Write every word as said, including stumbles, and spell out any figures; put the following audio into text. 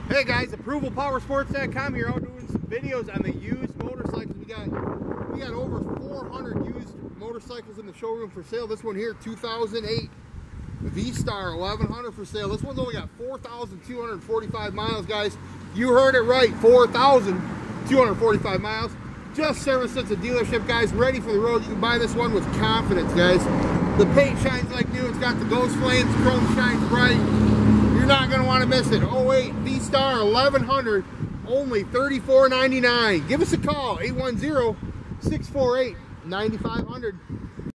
Hey guys, approval power sports dot com here, out doing some videos on the used motorcycles. We got we got over four hundred used motorcycles in the showroom for sale. This one here, two thousand eight Vstar eleven hundred for sale. This one's only got four thousand two hundred forty-five miles, guys. You heard it right, four thousand two hundred forty-five miles. Just serviced at the dealership, guys. Ready for the road. You can buy this one with confidence, guys. The paint shines like new. It's got the ghost flames. Chrome shines bright. You're not going to want to miss it. oh eight Vstar eleven hundred, only thirty-four ninety-nine. Give us a call, eight one zero, six four eight, nine five zero zero.